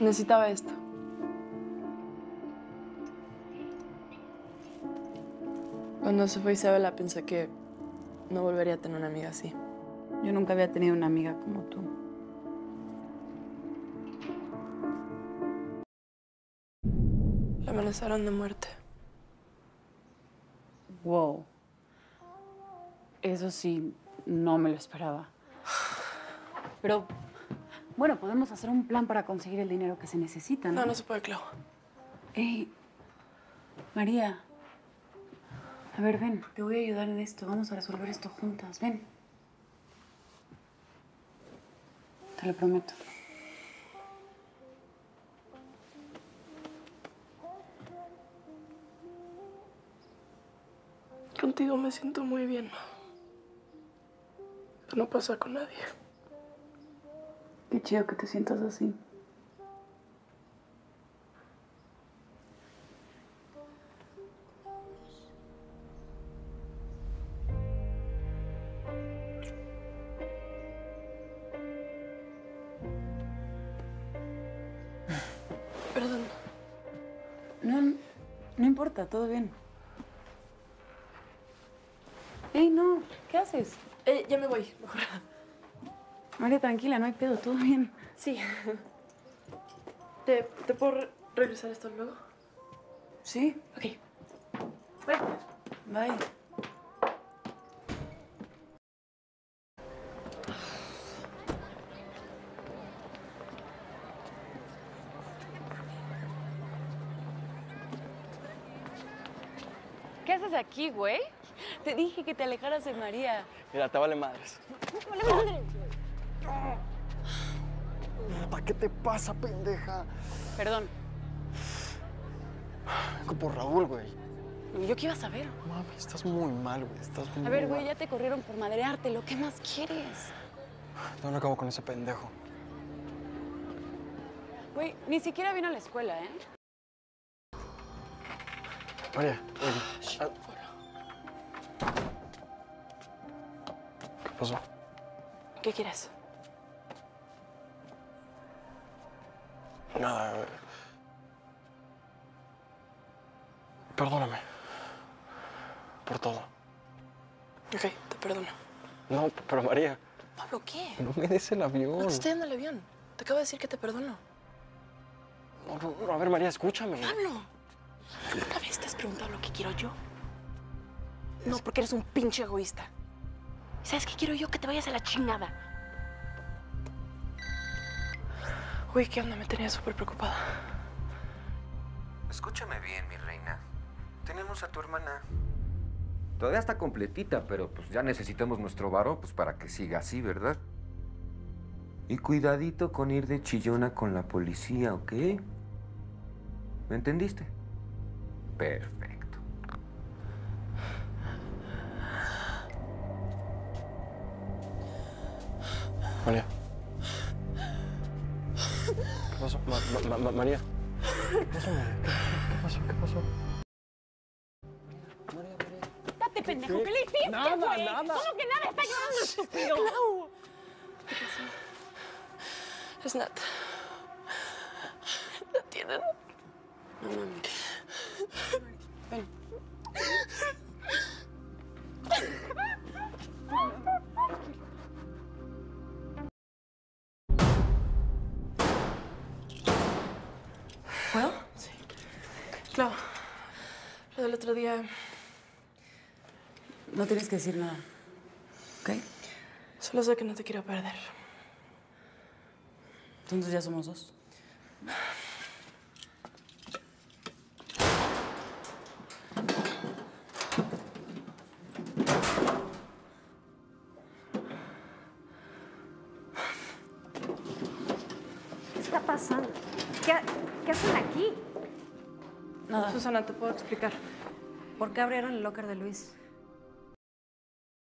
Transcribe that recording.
Necesitaba esto. Cuando se fue Isabela pensé que no volvería a tener una amiga así. Yo nunca había tenido una amiga como tú. La amenazaron de muerte. Wow. Eso sí, no me lo esperaba. Pero, bueno, podemos hacer un plan para conseguir el dinero que se necesita, ¿no? No, no se puede, Clau. Ey, María. A ver, ven, te voy a ayudar en esto. Vamos a resolver esto juntas. Ven. Te lo prometo. Contigo me siento muy bien. Eso no pasa con nadie. Qué chido que te sientas así. Perdón. No importa, todo bien. Ey, no, ¿qué haces? Ya me voy, mejor. María, tranquila, no hay pedo, todo bien. Sí. ¿Te puedo regresar esto luego? Sí. Ok. Bye. Bye. ¿Qué haces aquí, güey? Te dije que te alejaras de María. Mira, te vale madres. ¡Vale madre! Puta, ¿qué te pasa, pendeja? Perdón. Vengo por Raúl, güey. ¿Yo qué iba a saber? Mami, estás muy mal, güey. Estás muy A ver, güey, mal. ya te corrieron por madrearte. ¿Lo que más quieres? No acabo con ese pendejo. Güey, ni siquiera vino a la escuela, ¿eh? María, oye. ¿Qué pasó? ¿Qué quieres? Nada, perdóname. Por todo. Ok, te perdono. No, pero María, ¿Pablo qué? no me des el avión. No te estoy dando el avión. Te acabo de decir que te perdono. No, a ver, María, escúchame. ¡Pablo! ¿Alguna vez te has preguntado lo que quiero yo? No, porque eres un pinche egoísta. ¿Y sabes qué quiero yo? Que te vayas a la chingada. Uy, ¿qué onda? Me tenía súper preocupada. Escúchame bien, mi reina. Tenemos a tu hermana. Todavía está completita, pero pues ya necesitamos nuestro varo pues para que siga así, ¿verdad? Y cuidadito con ir de chillona con la policía, ¿ok? ¿Me entendiste? Perfecto. María. ¿Qué pasó? María. ¿Qué pasó, María? ¿Qué pasó? María. ¡Date, pendejo! ¿Qué le hiciste, Nada. ¿Cómo que nada? ¡Está llorando, estúpido! ¡Clau! ¿Qué pasó? Es Nat. ¿La tienen? No mames. Ven. ¿Puedo? Sí. Clau, lo del otro día... No tienes que decir nada, ¿ok? Solo sé que no te quiero perder. Entonces ya somos dos. ¿Qué está pasando? ¿Qué hacen aquí? Nada. Susana, ¿te puedo explicar? ¿Por qué abrieron el locker de Luis?